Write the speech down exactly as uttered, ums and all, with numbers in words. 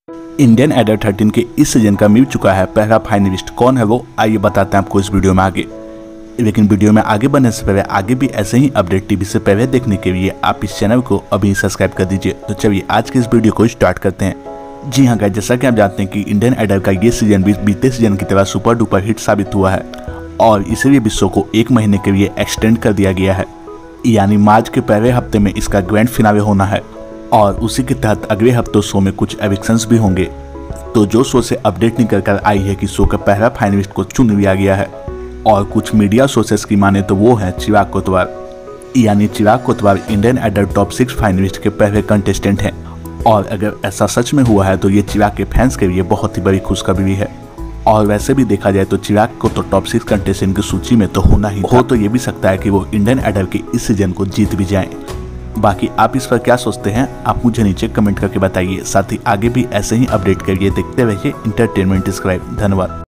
Indian idol thirteen के इस season का मिल चुका है पहला फाइनलिस्ट। कौन है वो, आइए बताते हैं आपको इस वीडियो में आगे। लेकिन वीडियो में आगे बढ़ने से पहले आगे भी ऐसे ही अपडेट टीवी से पहले देखने के लिए आप इस चैनल को अभी सब्सक्राइब कर दीजिए। तो चलिए आज के इस वीडियो को स्टार्ट करते हैं। जी हाँ गाइस, जैसा कि आप जानते हैं कि इंडियन आइडल का ये सीजन भी बीते सीजन की तरह सुपर डुपर हिट साबित हुआ है और इसीलिए विश्व को एक महीने के लिए एक्सटेंड कर दिया गया है। यानी मार्च के पहले हफ्ते में इसका ग्रैंड फिनाले होना है और उसी के तहत अगले हफ्तों शो में कुछ एविक्शंस भी होंगे। तो जो शो से अपडेट निकल कर आई है कि शो का पहला फाइनलिस्ट को चुन लिया गया है और कुछ मीडिया सोर्सेस की माने तो वो है चिराग कोतवाल। यानी Chirag Kotwal Indian Idol top six finalist के पहले कंटेस्टेंट हैं और अगर ऐसा सच में हुआ है तो ये चिराग के फैंस के लिए बहुत ही बड़ी खुशखबरी है। और वैसे भी देखा जाए तो चिराग को तो टॉप सिक्स कंटेस्टेंट की सूची में तो होना ही हो, तो ये भी सकता है कि वो इंडियन आइडल के इस सीजन को जीत भी जाएं। बाकी आप इस पर क्या सोचते हैं आप मुझे नीचे कमेंट करके बताइए। साथ ही आगे भी ऐसे ही अपडेट के लिए देखते रहिए इंटरटेनमेंट स्क्राइब। धन्यवाद।